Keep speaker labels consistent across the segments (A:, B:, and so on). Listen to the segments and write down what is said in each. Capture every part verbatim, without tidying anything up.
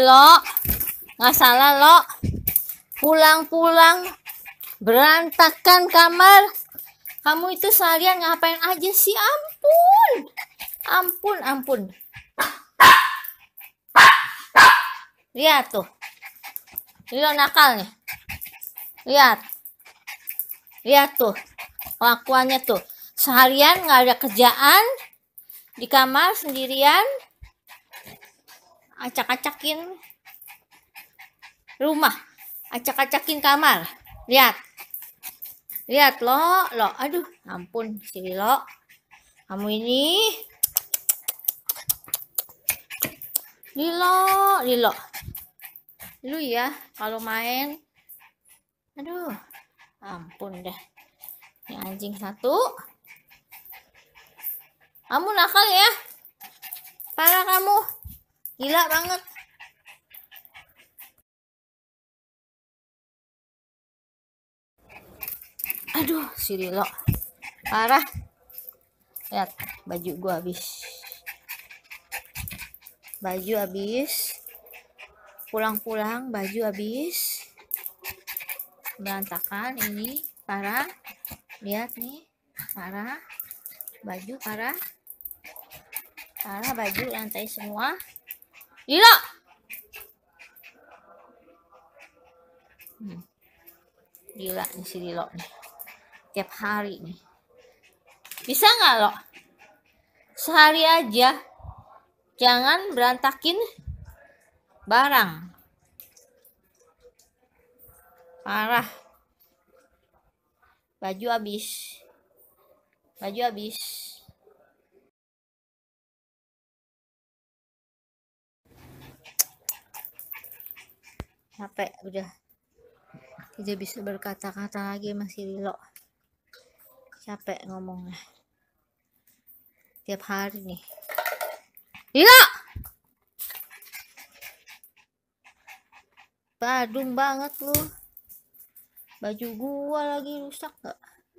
A: Lo, nggak salah lo. Pulang-pulang berantakan kamar. Kamu itu seharian ngapain aja sih? Ampun, ampun, ampun. Lihat tuh, Lilo nakal nih. Lihat, lihat tuh, kelakuannya tuh. Seharian nggak ada kerjaan, di kamar sendirian, acak-acakin rumah, acak-acakin kamar. Lihat, lihat lo, lo, aduh, ampun si Lilo, kamu ini, Lilo, Lilo, lu ya kalau main, aduh, ampun deh, ini anjing satu, kamu nakal ya, parah kamu, gila banget. Aduh, si Lilo parah. Lihat, baju gua habis. Baju habis. Pulang-pulang baju habis. Berantakan ini, parah. Lihat nih, parah. Baju parah. Parah baju, lantai semua. Lilo. Hmm. Gila nih si Lilo nih. Tiap hari nih. Bisa nggak lo? Sehari aja. Jangan berantakin barang. Parah. Baju habis. Baju habis. Capek udah. Tidak bisa berkata-kata lagi masih Lilo. Capek ngomongnya. Tiap hari nih. Lilo! Badung banget lu. Baju gua lagi rusak gak?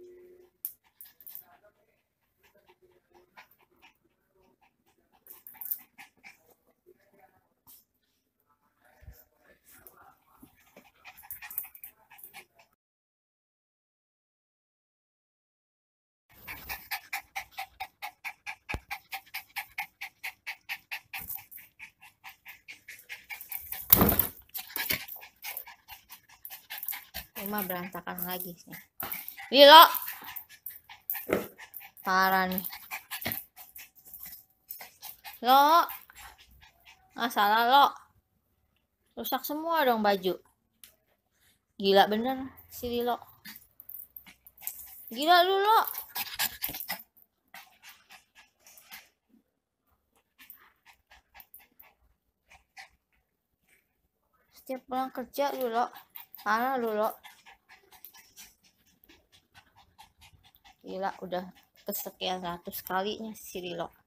A: Rumah berantakan lagi sih. Lilo. Parah nih. Lo. Nggak salah lo. Rusak semua dong baju. Gila bener si Lilo. Gila lu lo. Setiap pulang kerja lu lo. Parah lu lo. Gila udah kesekian ratus kalinya si Lilo.